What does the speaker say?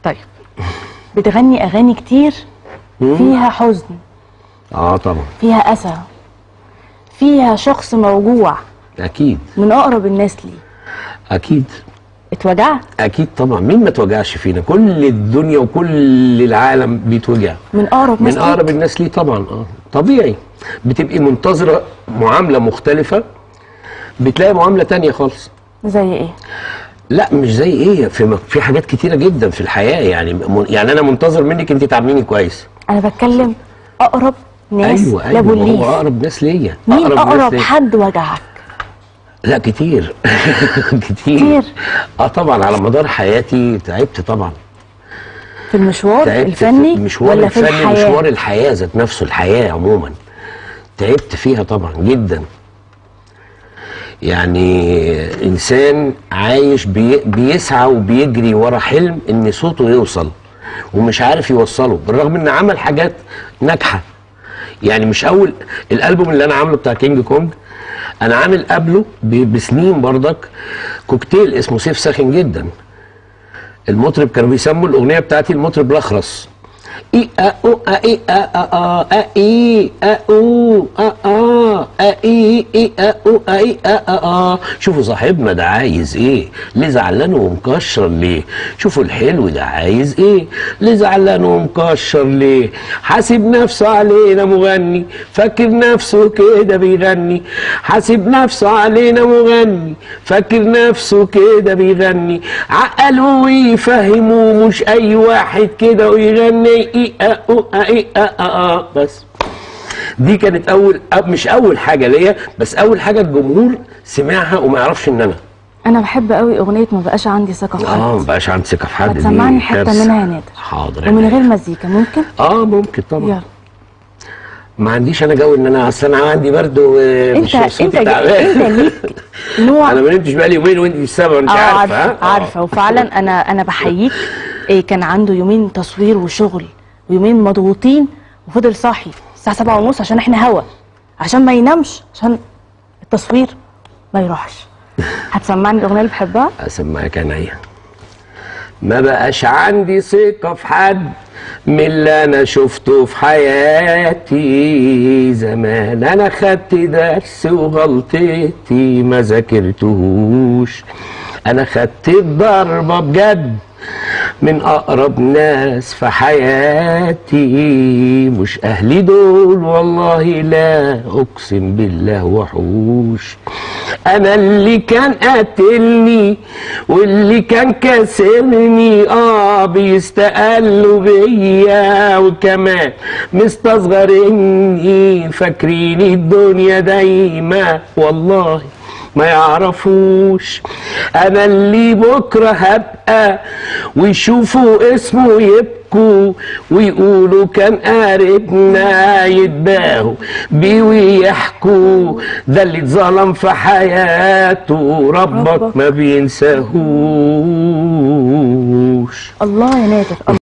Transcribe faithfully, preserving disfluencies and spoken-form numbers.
طيب بتغني اغاني كتير فيها حزن، اه طبعا فيها اسى، فيها شخص موجوع، اكيد من اقرب الناس ليه. اكيد اتوجعت؟ اكيد طبعا، مين ما توجعش فينا؟ كل الدنيا وكل العالم بيتوجع من اقرب ناس من اقرب الناس ليه طبعا. اه طبيعي، بتبقي منتظره معامله مختلفه بتلاقي معامله تانية خالص. زي ايه؟ لا مش زي ايه، في في حاجات كتيره جدا في الحياه. يعني يعني انا منتظر منك انت تعامليني كويس. انا بتكلم اقرب ناس. ايوه ايوه لابوليس. هو اقرب ناس ليا. مين اقرب, أقرب ناس حد وجعك؟ لا كتير كتير كتير. اه طبعا، على مدار حياتي تعبت طبعا في المشوار تعبت الفني في مشوار ولا الفني، في الحياه؟ مشوار الحياه ذات نفسه، الحياه عموما تعبت فيها طبعا جدا. يعني انسان عايش بي بيسعى وبيجري ورا حلم ان صوته يوصل ومش عارف يوصله، بالرغم ان عمل حاجات ناجحه. يعني مش اول الالبوم اللي انا عامله بتاع كينج كونج، انا عامل قبله بسنين برضك كوكتيل اسمه سيف ساخن جدا. المطرب كانوا بيسموا الاغنيه بتاعتي المطرب الاخرس. اي ا او ا اي ا ا ا اي ا او ا ا اي اي ا او ا اي ا ا. شوفوا صاحبنا ده عايز ايه، ليه زعلان ومكشر ليه؟ شوفوا الحلو ده عايز ايه، ليه زعلان ومكشر ليه؟ حاسب نفسه علينا مغني، فاكر نفسه كده بيغني. حاسب نفسه علينا مغني، فاكر نفسه كده بيغني. عقلوا ويفهموا مش اي واحد كده ويغني. اي ا او اي ا ا. بس دي كانت اول، مش اول حاجه ليا، بس اول حاجه الجمهور سمعها وما يعرفش ان انا انا بحب قوي اغنيه ما بقاش عندي ثقه في حد. اه ما بقاش عندي ثقه في حد. ما تسمعني حته منها يا نادر. حاضر. ومن غير مزيكا ممكن؟ اه ممكن طبعا. يلا. ما عنديش انا جو ان انا اصل انا عندي برد ومش صوتي تعبان. انت ليك نوع. انا ما نمتش بقالي يومين وانت مش سامعه وانت آه عارفه. عارفه آه. عارفه وفعلا انا انا بحييك. إيه كان عنده يومين تصوير وشغل ويومين مضغوطين وفضل صاحي الساعه سبعة ونص عشان احنا هوا، عشان ما ينامش، عشان التصوير ما يروحش. هتسمعني الاغنيه اللي بحبها؟ اسمعك عينيا. ما بقاش عندي ثقه في حد من اللي انا شفته في حياتي زمان. انا خدت درس وغلطتي ما ذاكرتهوش. انا خدت الضربه بجد من اقرب ناس في حياتي، مش اهلي دول والله لا اقسم بالله وحوش. انا اللي كان قاتلني واللي كان كاسرني اه بيستقلوا بيا وكمان مستصغرني، فاكريني الدنيا دايما والله ما يعرفوش. انا اللي بكره هبقى ويشوفوا اسمه يبكوا ويقولوا كان قاربنا، يتباهوا بيه ويحكوا ده اللي اتظلم في حياته ربك ما بينساهوش. الله يا نادر.